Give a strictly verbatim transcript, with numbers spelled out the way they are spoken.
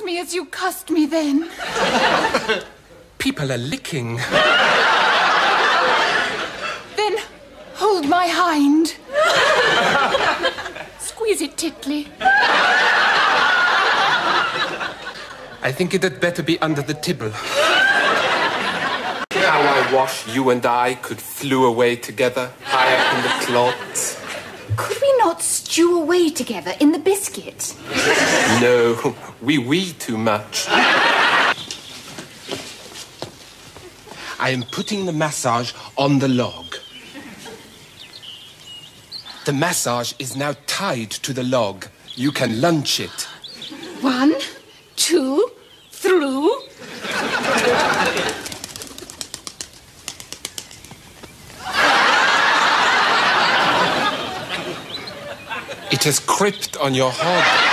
cuss me as you cussed me then. People are licking. Then hold my hind. Squeeze it, Titley. I think it had better be under the tibble. How I wash you and I could flew away together, high up in the clods. Could we not stew away together in the biscuit? No, we wee too much. I am putting the massage on the log. The massage is now tied to the log. You can lunch it. One, two, through. It has crept on your hog.